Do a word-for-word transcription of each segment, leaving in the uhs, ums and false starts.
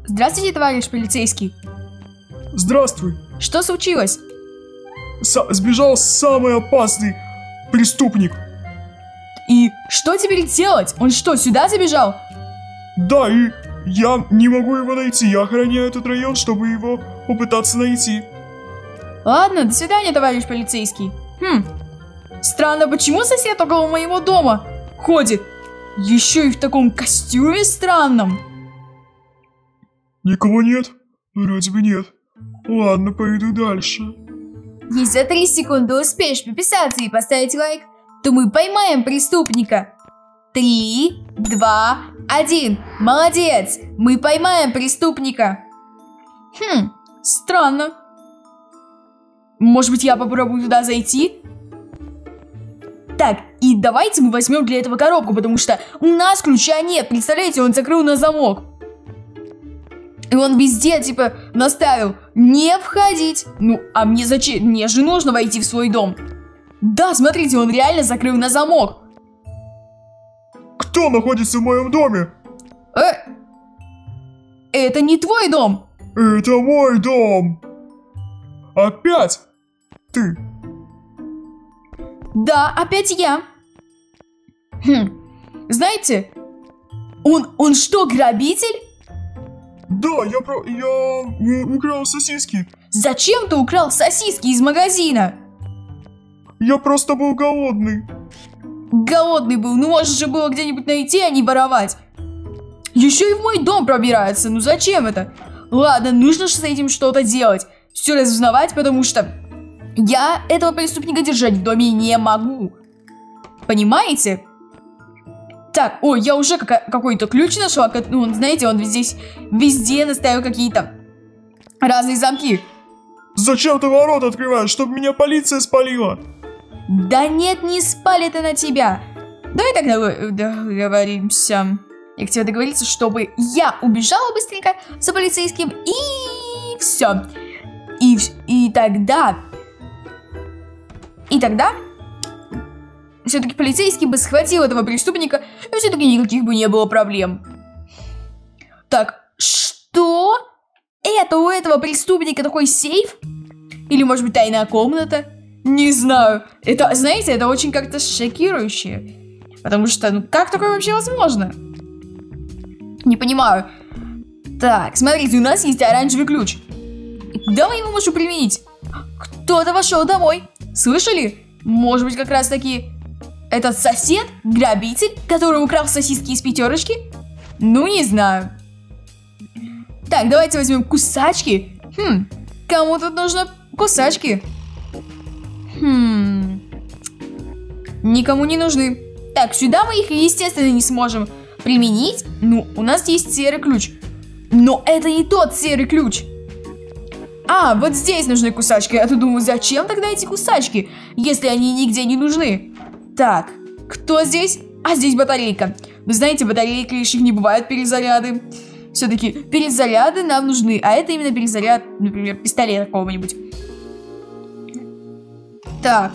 Здравствуйте, товарищ полицейский. Здравствуй. Что случилось? С сбежал самый опасный преступник. И что теперь делать? Он что, сюда забежал? Да, и я не могу его найти. Я охраняю этот район, чтобы его попытаться найти. Ладно, до свидания, товарищ полицейский. Хм, странно, почему сосед около моего дома ходит? Еще и в таком костюме странном. Никого нет? Вроде бы нет. Ладно, пойду дальше. Если за три секунды успеешь подписаться и поставить лайк, то мы поймаем преступника. Три, два, один. Молодец! Мы поймаем преступника. Хм, странно. Может быть, я попробую туда зайти? Так, и давайте мы возьмем для этого коробку, потому что у нас ключа нет. Представляете, он закрыл на замок. И он везде, типа, наставил не входить. Ну, а мне зачем? Мне же нужно войти в свой дом. Да, смотрите, он реально закрыл на замок. Кто находится в моем доме? Э, это не твой дом. Это мой дом. Опять ты? Да, опять я. Хм, знаете, он, он что, грабитель? Да, я про... я украл сосиски. Зачем ты украл сосиски из магазина? Я просто был голодный. Голодный был, ну можно же было где-нибудь найти, а не воровать. Еще и в мой дом пробирается, ну зачем это? Ладно, нужно же с этим что-то делать. Все разузнавать, потому что я этого преступника держать в доме не могу. Понимаете? Так, ой, я уже какой-то ключ нашла. Ну, знаете, он здесь везде наставил какие-то разные замки. Зачем ты ворота открываешь, чтобы меня полиция спалила? Да нет, не спалит она тебя. Давай тогда договоримся. Я хотела договориться, чтобы я убежала быстренько за полицейским, и все. И, и тогда... И тогда... Все-таки полицейский бы схватил этого преступника, и все-таки никаких бы не было проблем. Так, что? Это у этого преступника такой сейф? Или, может быть, тайная комната? Не знаю. Это, знаете, это очень как-то шокирующе. Потому что, ну, как такое вообще возможно? Не понимаю. Так, смотрите, у нас есть оранжевый ключ. Куда мы его можем применить? Кто-то вошел домой. Слышали? Может быть, как раз таки этот сосед, грабитель, который украл сосиски из пятерочки? Ну, не знаю. Так, давайте возьмем кусачки. Хм, кому тут нужно кусачки? Хм, никому не нужны. Так, сюда мы их, естественно, не сможем применить. Ну, у нас есть серый ключ. Но это не тот серый ключ. А, вот здесь нужны кусачки. Я тут думаю, зачем тогда эти кусачки, если они нигде не нужны? Так, кто здесь? А, здесь батарейка. Вы знаете, батарейки лишь их не бывают перезаряды. Все-таки перезаряды нам нужны. А это именно перезаряд, например, пистолета какого-нибудь. Так.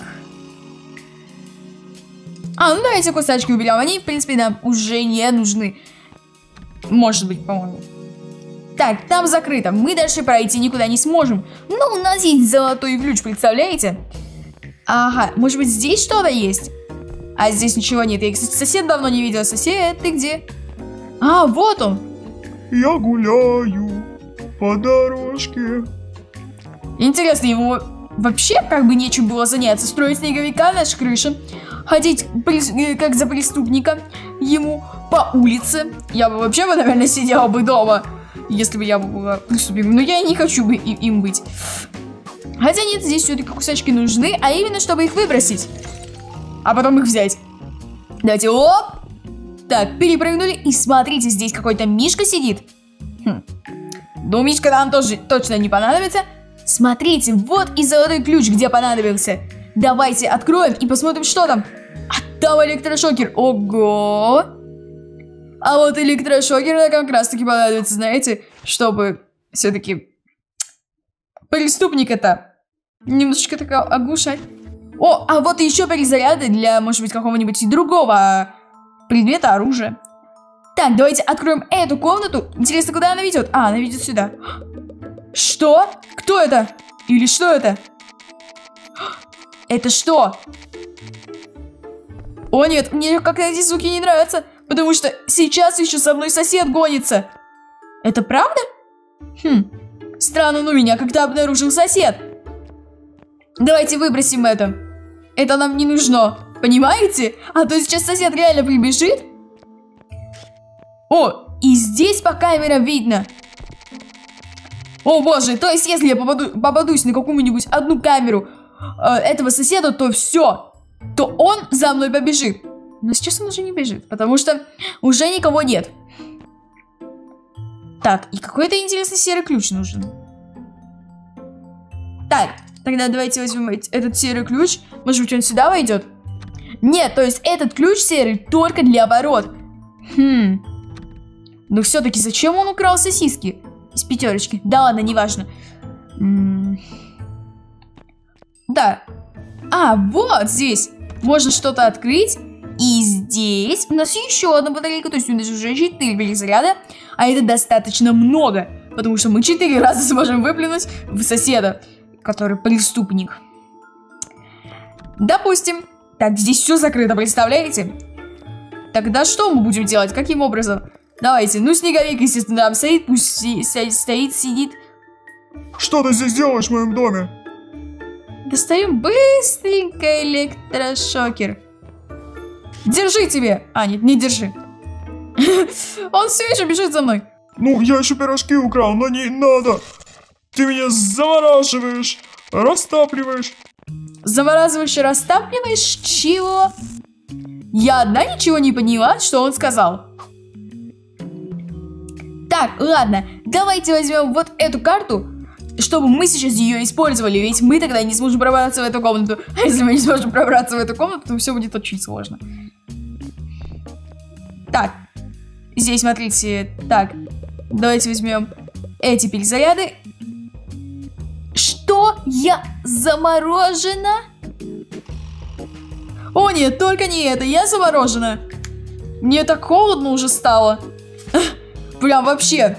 А, ну давайте кусачки уберем. Они, в принципе, нам уже не нужны. Может быть, по-моему. Так, там закрыто. Мы дальше пройти никуда не сможем. Но у нас есть золотой ключ, представляете? Ага, может быть, здесь что-то есть? А здесь ничего нет. Я, кстати, сосед давно не видела. Сосед, ты где? А, вот он. Я гуляю по дорожке. Интересно, ему вообще как бы нечем было заняться. Строить снеговика на нашей крыше. Ходить как за преступника ему по улице. Я бы вообще, бы, наверное, сидела бы дома, если бы я была преступником. Но я не хочу бы им быть. Хотя нет, здесь все-таки кусачки нужны, а именно, чтобы их выбросить. А потом их взять. Давайте, оп! Так, перепрыгнули, и смотрите, здесь какой-то Мишка сидит. Хм. Ну, Мишка нам тоже точно не понадобится. Смотрите, вот и золотой ключ, где понадобился. Давайте откроем и посмотрим, что там. А там электрошокер. Ого! А вот электрошокер как раз таки понадобится, знаете, чтобы все-таки преступника-то немножечко так оглушать. О, а вот еще перезаряды для, может быть, какого-нибудь другого предмета, оружия. Так, давайте откроем эту комнату. Интересно, куда она ведет? А, она ведет сюда. Что? Кто это? Или что это? Это что? О нет, мне как-то эти звуки не нравятся, потому что сейчас еще со мной сосед гонится. Это правда? Хм, странно, но меня как-то обнаружил сосед. Давайте выбросим это. Это нам не нужно, понимаете? А то сейчас сосед реально прибежит. О, и здесь по камерам видно. О боже, то есть если я попаду, попадусь на какую-нибудь одну камеру э, этого соседа, то все, то он за мной побежит. Но сейчас он уже не бежит, потому что уже никого нет. Так, и какой-то интересный серый ключ нужен. Так, тогда давайте возьмем этот серый ключ. Может быть, он сюда войдет? Нет, то есть этот ключ серый только для ворот. Хм. Но все-таки зачем он украл сосиски из пятерочки? Да ладно, неважно. М-м- да. А, вот здесь можно что-то открыть. И здесь у нас еще одна батарейка. То есть у нас уже четыре перезаряда. А это достаточно много. Потому что мы четыре раза сможем выплюнуть в соседа, который преступник. Допустим. Так, здесь все закрыто, представляете? Тогда что мы будем делать? Каким образом? Давайте, ну снеговик, естественно, там стоит, пусть си стоит, сидит. Что ты здесь делаешь в моем доме? Достаем быстренько электрошокер. Держи тебе! А, нет, не держи. Он все еще бежит за мной. Ну, я еще пирожки украл, но не надо. Ты меня замораживаешь, растапливаешь. Замораживаешь и растапливаешь? Чего? Я одна ничего не поняла, что он сказал. Так, ладно, давайте возьмем вот эту карту, чтобы мы сейчас ее использовали, ведь мы тогда не сможем пробраться в эту комнату. А если мы не сможем пробраться в эту комнату, то все будет очень сложно. Так, здесь, смотрите, так, давайте возьмем эти перезаряды. Что? Я заморожена? О нет, только не это, я заморожена. Мне так холодно уже стало. Прям вообще.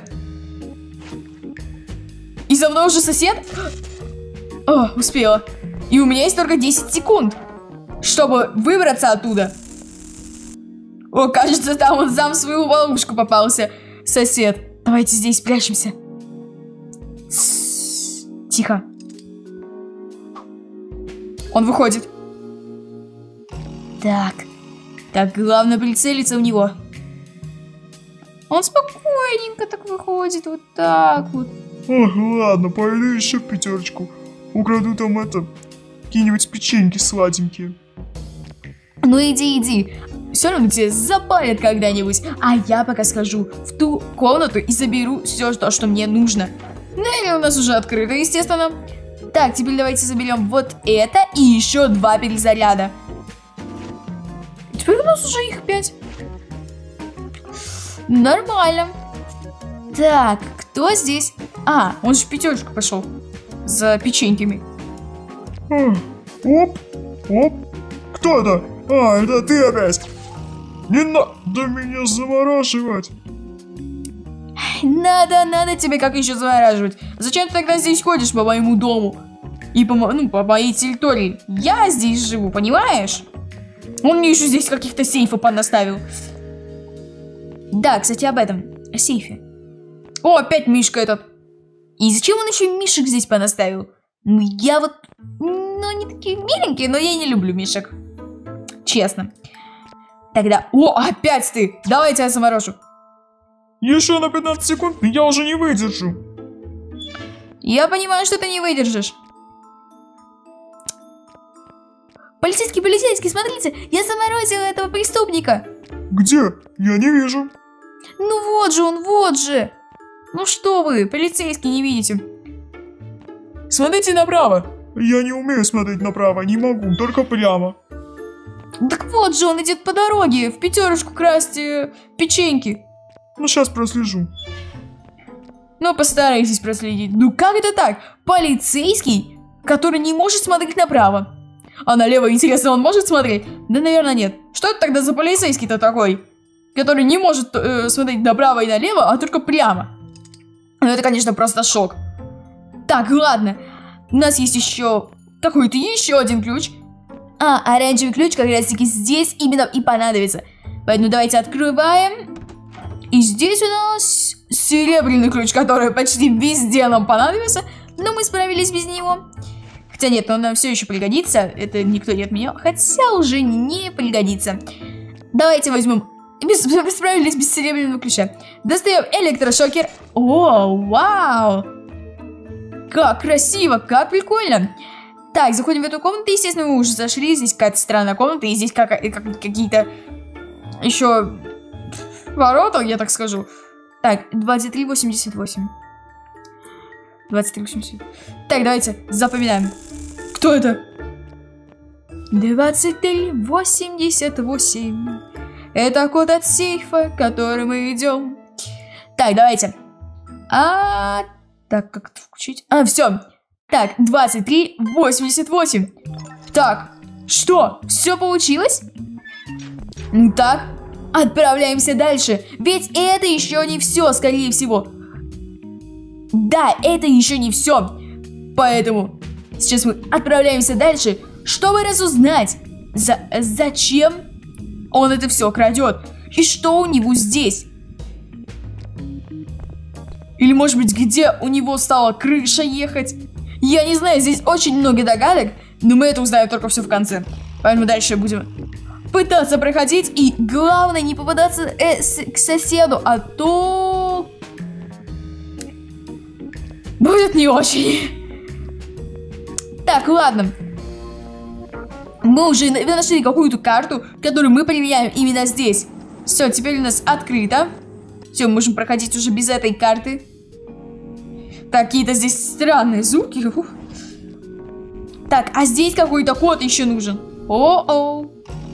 И за мной уже сосед? О, успела. И у меня есть только десять секунд, чтобы выбраться оттуда. О, кажется, там он сам в свою ловушку попался, сосед. Давайте здесь спрячемся. Тс, тихо. Он выходит. Так. Так, главное прицелиться в него. Он спокойненько так выходит, вот так вот. Ох, ладно, пойду еще в пятерочку. Украду там это, какие-нибудь печеньки сладенькие. Ну иди, иди. Все равно тебя запалят когда-нибудь. А я пока схожу в ту комнату и заберу все то, что мне нужно. Двери у нас уже открыты, естественно. Так, теперь давайте заберем вот это и еще два перезаряда. Теперь у нас уже их пять. Нормально. Так, кто здесь? А, он же в пятерочку пошел. За печеньками. Оп, оп. Кто это? А, это ты опять. Не надо меня замораживать. Надо, надо тебе как еще замораживать. Зачем ты тогда здесь ходишь по моему дому? И по, ну, по моей территории. Я здесь живу, понимаешь? Он мне еще здесь каких-то сейфов понаставил. Да, кстати, об этом. О сейфе. О, опять Мишка этот. И зачем он еще Мишек здесь понаставил? Ну, я вот... Ну, они такие миленькие, но я не люблю Мишек. Честно. Тогда... О, опять ты! Давай я тебя заморожу. Еще на пятнадцать секунд, я уже не выдержу. Я понимаю, что ты не выдержишь. Полицейский, полицейский, смотрите, я заморозила этого преступника. Где? Я не вижу. Ну вот же он, вот же. Ну что вы, полицейский, не видите? Смотрите направо. Я не умею смотреть направо, не могу, только прямо. Так вот же, он идет по дороге, в пятерочку красть э, печеньки. Ну сейчас прослежу. Ну постарайтесь проследить. Ну как это так? Полицейский, который не может смотреть направо. А налево, интересно, он может смотреть? Да, наверное, нет. Что это тогда за полицейский-то такой? который не может э, смотреть направо и налево, а только прямо. Ну, это, конечно, просто шок. Так, ладно. У нас есть еще какой-то еще один ключ. А, оранжевый ключ как раз-таки здесь именно и понадобится. Поэтому давайте открываем. И здесь у нас серебряный ключ, который почти везде нам понадобился. Но мы справились без него. Хотя нет, он нам все еще пригодится. Это никто не отменял. Хотя уже не пригодится. Давайте возьмем... Без... Справились без серебряного ключа. Достаем электрошокер. О, вау! Как красиво, как прикольно. Так, заходим в эту комнату. Естественно, мы уже зашли. Здесь какая-то странная комната. И здесь как... как... какие-то еще ворота, я так скажу. Так, двадцать три восемьдесят восемь. двадцать три восемьдесят. Так, давайте запоминаем. Кто это? двадцать три восемьдесят восемь. Это код от сейфа, к которому мы идем. Так, давайте. А, так, как это включить? А, все. Так, двадцать три восемьдесят восемь. Так, что? Все получилось? Ну так, отправляемся дальше. Ведь это еще не все, скорее всего. Да, это еще не все. Поэтому сейчас мы отправляемся дальше, чтобы разузнать, за зачем он это все крадет. И что у него здесь. Или, может быть, где у него стала крыша ехать. Я не знаю, здесь очень много догадок, но мы это узнаем только все в конце. Поэтому дальше будем пытаться проходить. И главное не попадаться э, с, к соседу, а то... будет не очень. Так, ладно. Мы уже нашли какую-то карту, которую мы проверяем именно здесь. Все, теперь у нас открыто. Все, мы можем проходить уже без этой карты. Какие-то здесь странные звуки. Ух. Так, а здесь какой-то код еще нужен. О-о.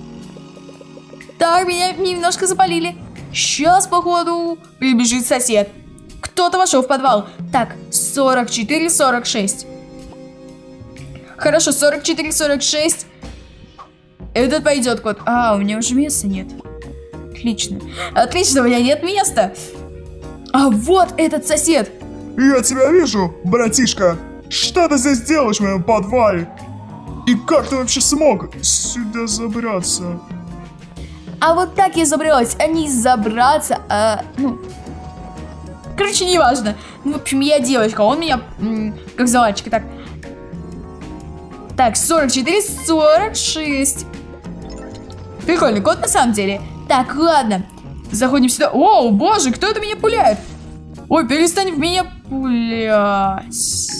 Так, меня немножко запалили. Сейчас, походу, прибежит сосед. Кто-то вошел в подвал. Так, сорок четыре сорок шесть. Хорошо, сорок четыре сорок шесть. Этот пойдет код. А, у меня уже места нет. Отлично. Отлично, у меня нет места. А вот этот сосед. Я тебя вижу, братишка. Что ты здесь делаешь в моем подвале? И как ты вообще смог сюда забраться? А вот так я забралась, а не забраться, а... Ну... Короче, неважно. Ну, в общем, я девочка, он меня... Как за мальчика, так... Так, сорок четыре сорок шесть. Прикольный код на самом деле. Так, ладно. Заходим сюда. О, боже, кто это меня пуляет? Ой, перестань в меня пулять.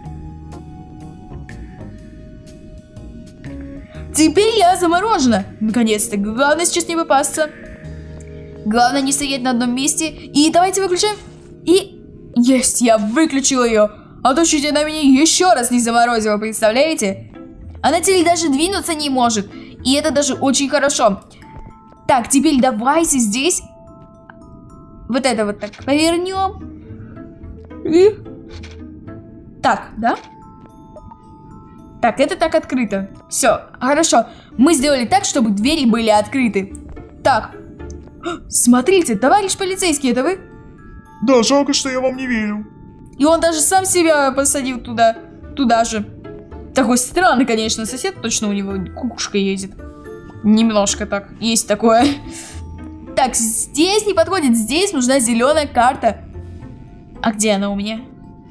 Теперь я заморожена. Наконец-то. Главное сейчас не попасться. Главное не стоять на одном месте. И давайте выключаем. И... Есть, я выключила ее. А то чуть она меня еще раз не заморозила, представляете? Она теперь даже двинуться не может. И это даже очень хорошо. Так, теперь давайте здесь вот это вот так повернем. И... Так, да? Так, это так открыто. Все, хорошо. Мы сделали так, чтобы двери были открыты. Так, смотрите, товарищ полицейский, это вы? Да, жалко, что я вам не верю. И он даже сам себя посадил туда, туда же. Такой странный, конечно, сосед. Точно у него кукушка ездит. Немножко так, есть такое. Так, здесь не подходит. Здесь нужна зеленая карта. А где она у меня?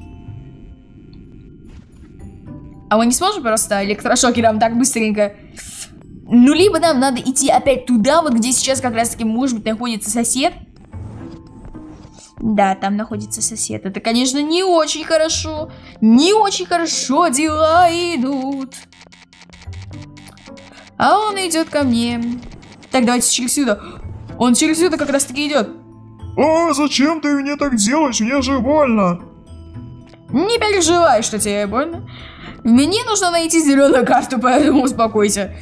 А мы не сможем просто электрошокером так быстренько? Ну, либо нам надо идти опять туда, вот где сейчас как раз-таки, может быть, находится сосед. Да, там находится сосед. Это, конечно, не очень хорошо. Не очень хорошо дела идут. А он идет ко мне. Так, давайте через сюда. Он через сюда как раз-таки идет. О, зачем ты мне так делаешь? Мне же больно. Не переживай, что тебе больно. Мне нужно найти зеленую карту, поэтому успокойся.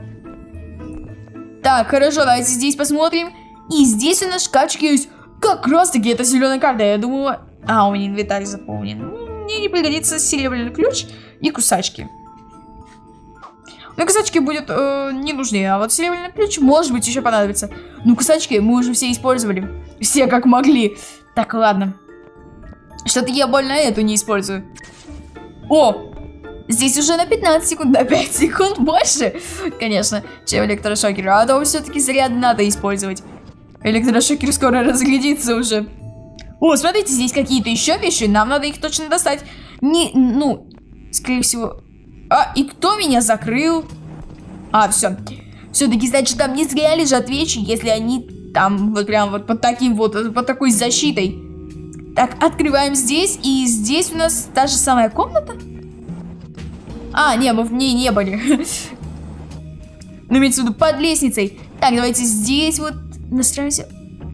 Так, хорошо, давайте здесь посмотрим. И здесь у нас шкафчик есть. Как раз таки это зеленая карта. Я думала... А, у меня инвентарь заполнен. Мне не пригодится серебряный ключ и кусачки. Но кусачки будут э, не нужны, а вот серебряный ключ, может быть, еще понадобится. Ну, кусачки мы уже все использовали. Все как могли. Так, ладно. Что-то я больно эту не использую. О! Здесь уже на пятнадцать секунд, на пять секунд больше, конечно, чем электрошокер. А то все-таки заряд надо использовать. Электрошокер скоро разглядится уже. О, смотрите, здесь какие-то еще вещи. Нам надо их точно достать. Не, ну, скорее всего... А, и кто меня закрыл? А, все. Все-таки, значит, там не зря лежат вещи, если они там вот прям вот под таким вот, под такой защитой. Так, открываем здесь, и здесь у нас та же самая комната. А, не, мы в ней не были. Ну, имеется в виду под лестницей. Так, давайте здесь вот настраиваемся.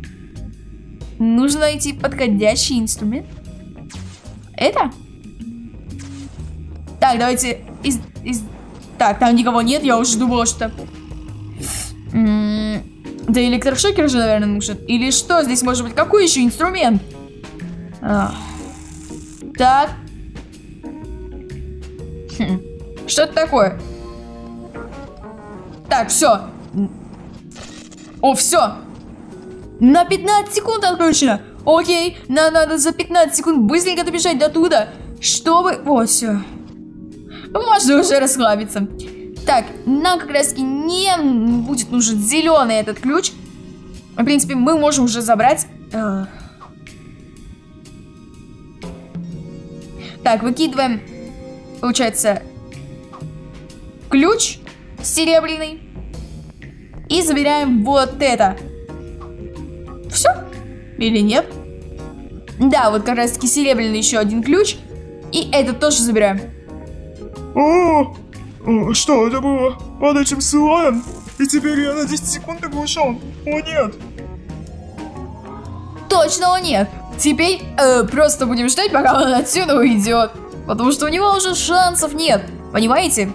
Нужно найти подходящий инструмент. Это? Так, давайте из, из... Так, там никого нет, я уже думала, что... М-м, да электрошокер же, наверное, нужен. Или что? Здесь может быть какой еще инструмент? А. Так. Хм. Что это такое? Так, все. О, все. На пятнадцать секунд отключено. Окей, нам надо за пятнадцать секунд быстренько добежать до туда, чтобы... О, все. Можно уже расслабиться. Так, нам как раз таки не будет нужен зеленый этот ключ. В принципе, мы можем уже забрать... Так, выкидываем, получается, ключ серебряный. И забираем вот это. Все? Или нет? Да, вот как раз таки серебряный еще один ключ. И этот тоже забираем. О, что это было? Под этим слоем? И теперь я на десять секунд оглушен. О нет. Точно о нет. Теперь э, просто будем ждать, пока он отсюда уйдет. Потому что у него уже шансов нет. Понимаете?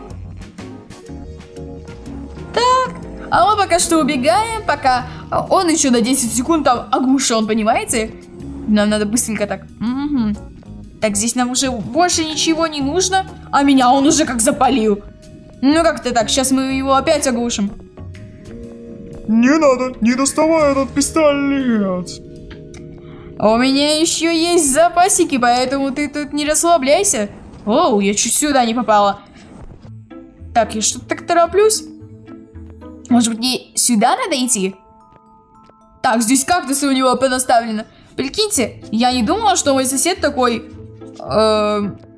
Так. А мы пока что убегаем, пока он еще на десять секунд там оглушен, понимаете? Нам надо быстренько так. Угу. Так, здесь нам уже больше ничего не нужно. А меня он уже как запалил. Ну как-то так, сейчас мы его опять оглушим. Не надо, не доставай этот пистолет. У меня еще есть запасики, поэтому ты тут не расслабляйся. Оу, я чуть сюда не попала. Так, я что-то так тороплюсь. Может быть, мне сюда надо идти? Так, здесь кактусы у него понаставлены. Прикиньте, я не думала, что мой сосед такой... Э...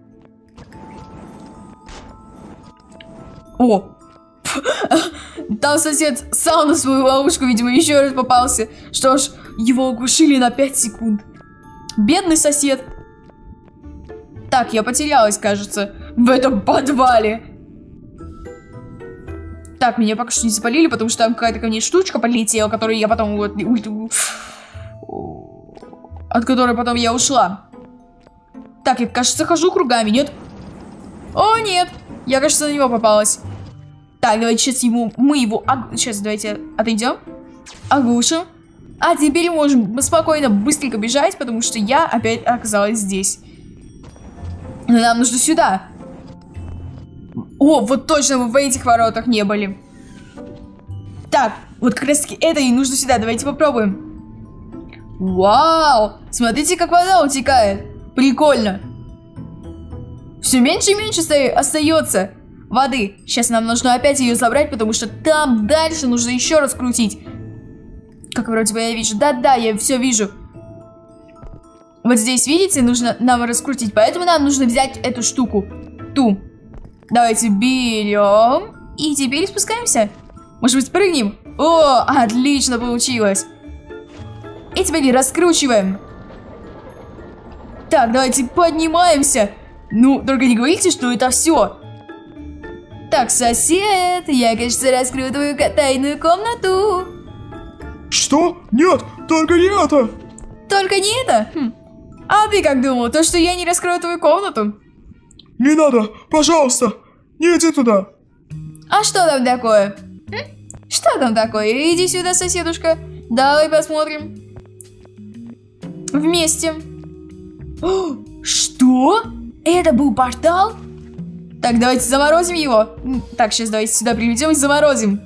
О! Там сосед сам на свою ловушку, видимо, еще раз попался. Что ж, его оглушили на пять секунд. Бедный сосед. Так, я потерялась, кажется, в этом подвале. Так, меня пока что не запалили, потому что там какая-то ко мне штучка полетела, которую я потом... Вот, от которой потом я ушла. Так, я, кажется, хожу кругами, нет? О, нет! Я, кажется, на него попалась. Так, давайте сейчас ему... Мы его... Сейчас давайте отойдем. Оглушим. А теперь можем спокойно, быстренько бежать, потому что я опять оказалась здесь. Но нам нужно сюда. О, вот точно мы в этих воротах не были. Так, вот как раз таки это и нужно сюда. Давайте попробуем. Вау! Смотрите, как вода утекает. Прикольно. Все меньше и меньше остается воды. Сейчас нам нужно опять ее забрать, потому что там дальше нужно еще раз крутить. Как вроде бы я вижу. Да-да, я все вижу. Вот здесь, видите, нужно нам раскрутить. Поэтому нам нужно взять эту штуку. Ту. Давайте берем. И теперь спускаемся. Может быть, спрыгнем? О, отлично получилось. И теперь раскручиваем. Так, давайте поднимаемся. Ну, только не говорите, что это все. Так, сосед, я, кажется, раскрою твою тайную комнату. Что? Нет, только не это. Только не это? Хм. А ты как думал, то, что я не раскрою твою комнату? Не надо, пожалуйста, не иди туда. А что там такое? Хм? Что там такое? Иди сюда, соседушка. Давай посмотрим. Вместе. О, что? Это был портал? Так, давайте заморозим его. Так, сейчас давайте сюда приведем и заморозим.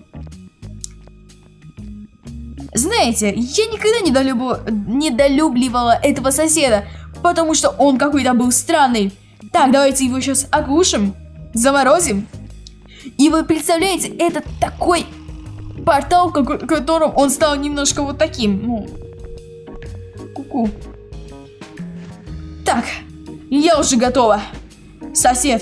Знаете, я никогда не долюбу... недолюбливала этого соседа, потому что он какой-то был странный. Так, давайте его сейчас оглушим, заморозим. И вы представляете, это такой портал, в котором он стал немножко вот таким. Ну, ку-ку. Так, я уже готова. Сосед.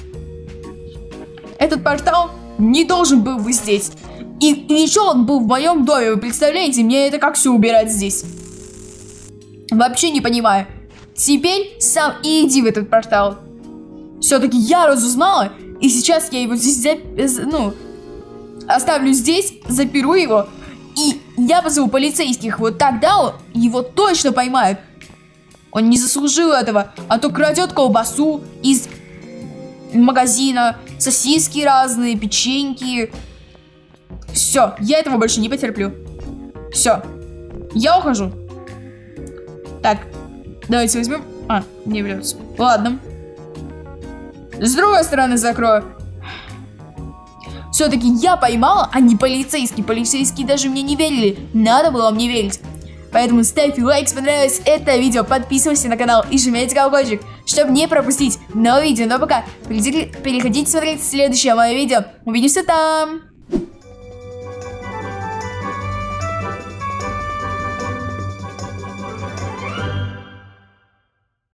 Этот портал не должен был быть здесь. И, и еще он был в моем доме, вы представляете? Мне это как все убирать здесь? Вообще не понимаю. Теперь сам и иди в этот портал. Все-таки я разузнала, и сейчас я его здесь, ну, оставлю здесь, заперу его, и я позову полицейских. Вот тогда его точно поймают. Он не заслужил этого, а то крадет колбасу из магазина, сосиски разные, печеньки. Все, я этого больше не потерплю. Все, я ухожу. Так, давайте возьмем. А, не берется. Ладно. С другой стороны закрою. Все-таки я поймала, а не полицейский. Полицейские даже мне не верили. Надо было мне верить. Поэтому ставь лайк, если понравилось это видео, подписывайся на канал и жмите колокольчик, чтобы не пропустить новые видео. Но пока переходите смотреть следующее мое видео. Увидимся там.